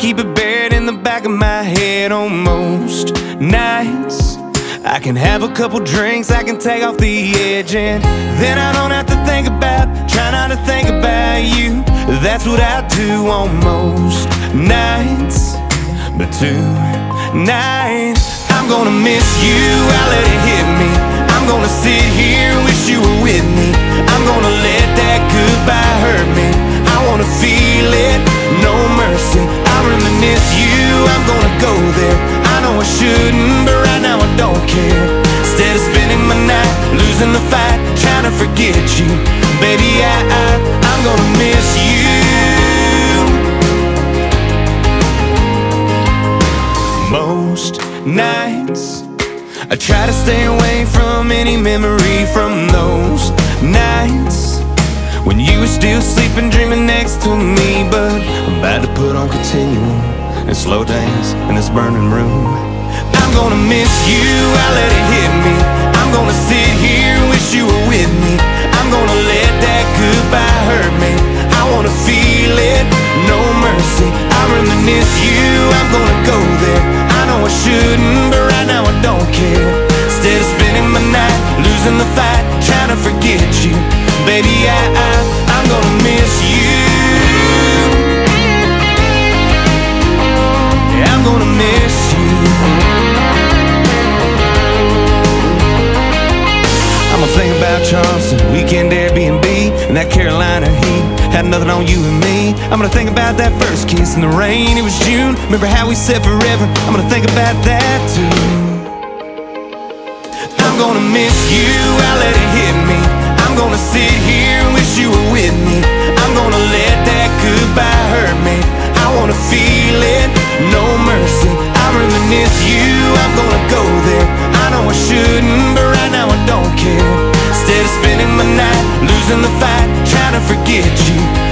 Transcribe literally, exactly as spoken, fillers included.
keep it buried in the back of my head on most nights. I can have a couple drinks, I can take off the edge, and then I don't have to think about, try not to think about you. That's what I do on most nights. But tonight I'm gonna miss you, I'll let it hit me. I'm gonna sit here and wish you were with me. I'm gonna let that goodbye hurt me. I wanna feel it, no mercy. I reminisce you, I'm gonna go there. I know I shouldn't, but right now I don't care. Instead of spending my night losing the fight, trying to forget you, baby, I, I, I'm gonna miss you. Most nights I try to stay away from any memory from those nights when you were still sleeping, dreaming next to me. But I'm about to put on Continuum and slow dance in this burning room. I'm gonna miss you, I'll let it hit me. I'm gonna sit here and wish you were with me. I'm gonna let that goodbye hurt me. I wanna feel it, no mercy. I reminisce you, I'm gonna go there. I know I shouldn't, but right now I don't care. Instead of spending my night losing the fight, trying to forget you, baby, I, I, I'm gonna miss you. Yeah, I'm gonna miss you. I'm gonna think about Charleston, weekend Airbnb, and that Carolina heat had nothing on you and me. I'm gonna think about that first kiss in the rain, it was June. Remember how we said forever, I'm gonna think about that too. I'm gonna miss you, I'll let it hit me. I'm gonna sit here and wish you were with me. I'm gonna let that goodbye hurt me. I wanna feel it, no mercy. I reminisce you, I'm gonna go there. I know I shouldn't, but right now I don't care. Instead of spending my night losing the fight, trying to forget you,